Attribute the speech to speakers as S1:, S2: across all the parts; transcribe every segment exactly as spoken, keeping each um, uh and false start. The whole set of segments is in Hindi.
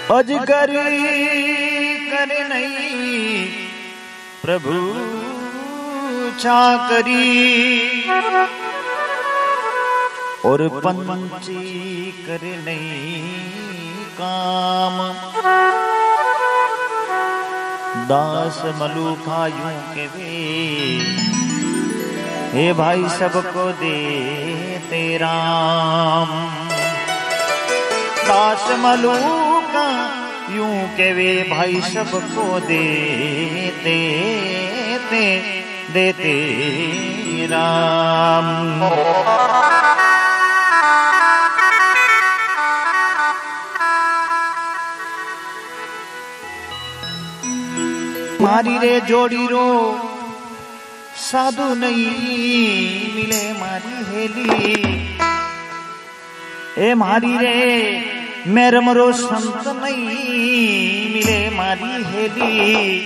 S1: अजगर कर नहीं प्रभु चाकरी और पंची कर नहीं काम। दास मलूखा यूं के वे हे भाई सबको दे तेराम। दास मलूखा यूं के वे भाई सबको देते ते देते राम। मारी रे जोड़ी रो साधु नहीं मिले मारी हेली। ए मारी रे मेरमरो संत नहीं मिले मारी हेली।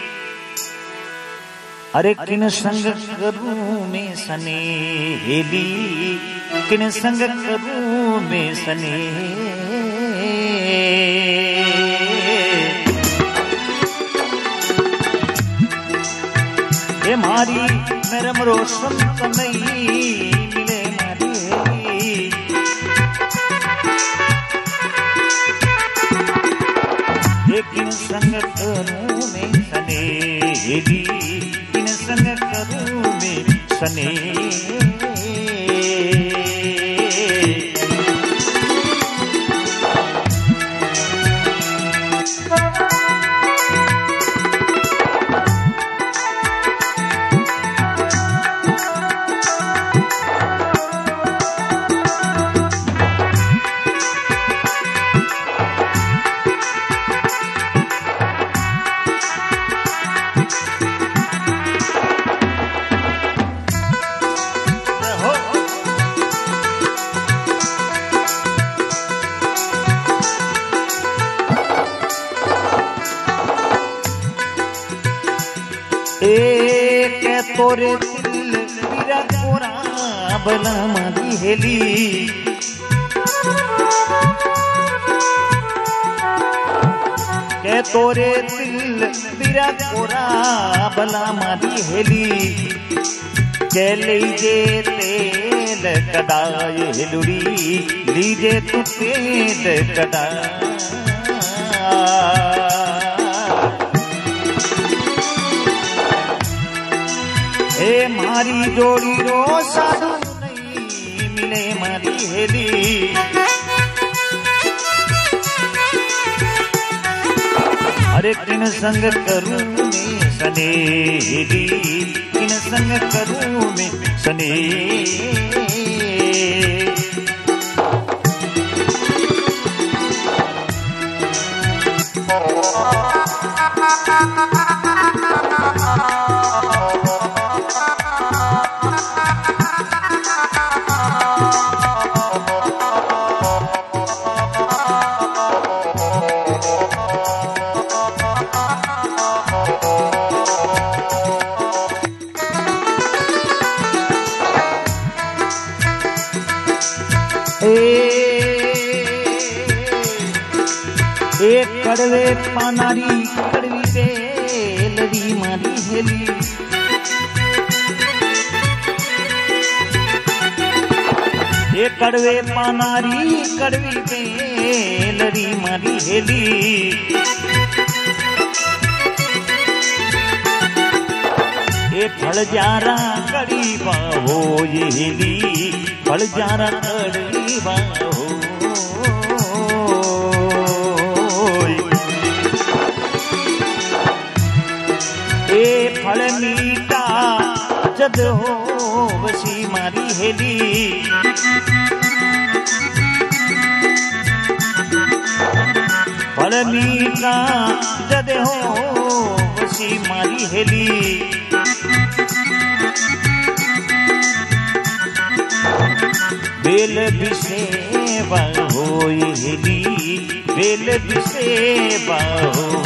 S1: अरे किन संग करूं मैं सने हेली, किन संग करूं मैं सने। ए मारी मेरमरो संत नहीं मिले मारी हेली। किन संग करूं मैं सने हेली, किन संग करूं मैं सने। तोरे दिल तेरा कोरा बला मारी हेली। के तोरे दिल तेरा कोरा बला मारी हेली। के लीजे तेल कदाए हेलुरी, लीजे तू तेल कदा। हे मारी जोड़ी रो साधु नहीं मिले मारी हेली। अरे किन संग करूं मैं सने हेली, किन संग करूं मैं सने। एक कड़वे पानारी कड़वी बेलरी मारी हेली। एक कड़वे पानारी कड़वी बेलरी मारी हेली। एक फल जारा कड़ी बाहो ये हेली, फल जारा कड़ी बाहो। ए फल मीठा जद हो बसी मारी हेली। फल मीठा जद हो बसी मारी हेली। बेल बिसेवा हो हेली, बेल बिसेवा हो।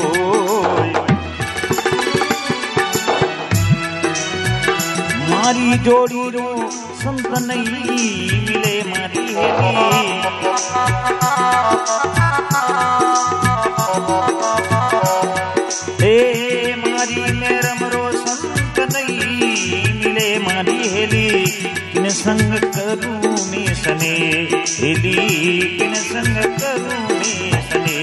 S1: मारी मारी जोड़ी रो संत नहीं मिले मारी हेली ए मारी मेरम रो संत नहीं मिले मारी हेली किन संग करूं मैं सने हेली किन संग करूं मैं सने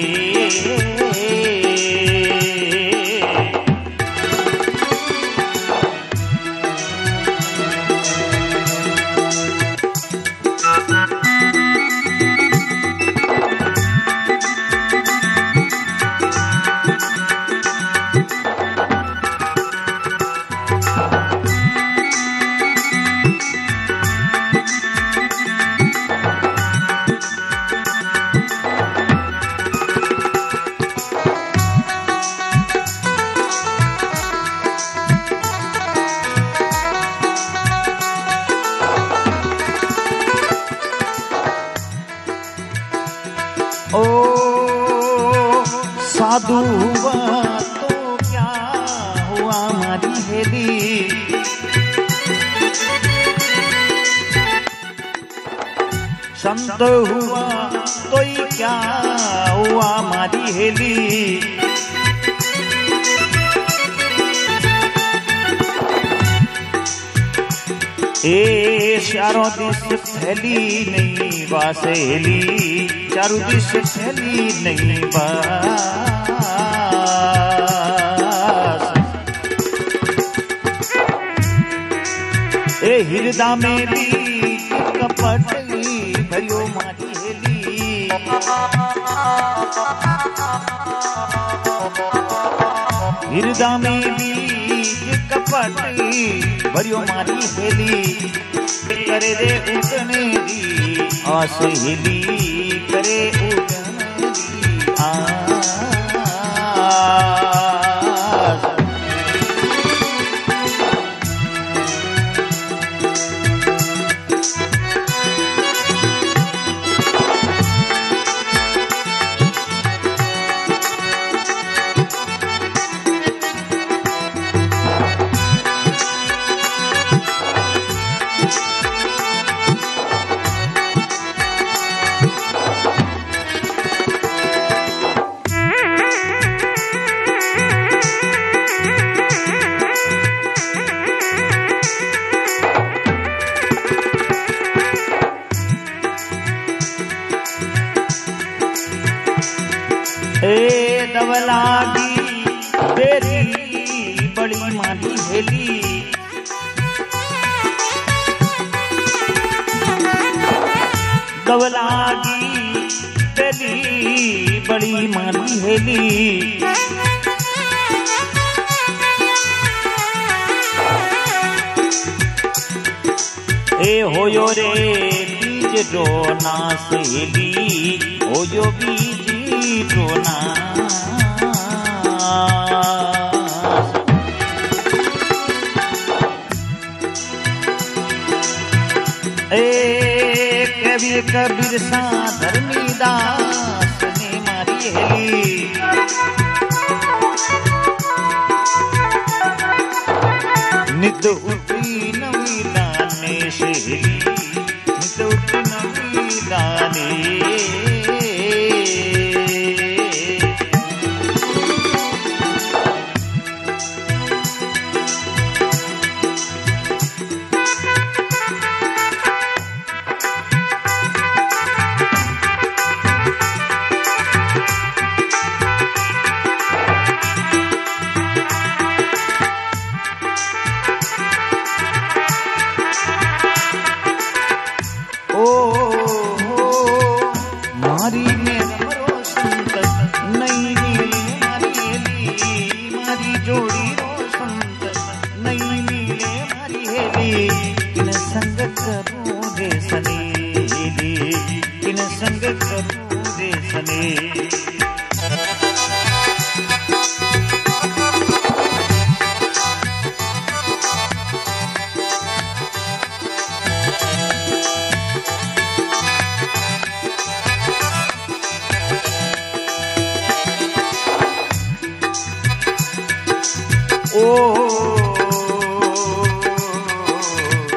S1: ओ साधु हुआ तो क्या हुआ मारी हेली संत हुआ तो क्या हुआ मारी हेली ए चारों दिश फैली नहीं बासेली चारों दिश फैली नहीं बास ए हृदय में भी कपट भयो मारी हेली हृदय में भी कपट भरियो मारी हेली करे रे उगने दी आस हेली करे उगने दी आस ए दवलागी बेरी बड़ी मारी हेली दवलागी बेरी बड़ी मारी हेली ए होयो रे बीज जो ना सहेली होयो बीज टोना ए कबीर कबीर सा धर्मी दास ने मारी हेली नित उठी नवी दाने सहेली नित उठी नवी दाने किन संग करूं रे सने किन संग करूं रे सने ओ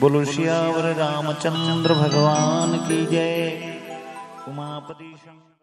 S1: बोलो सियावर रामचंद्र भगवान की जय। उमापति शंकर।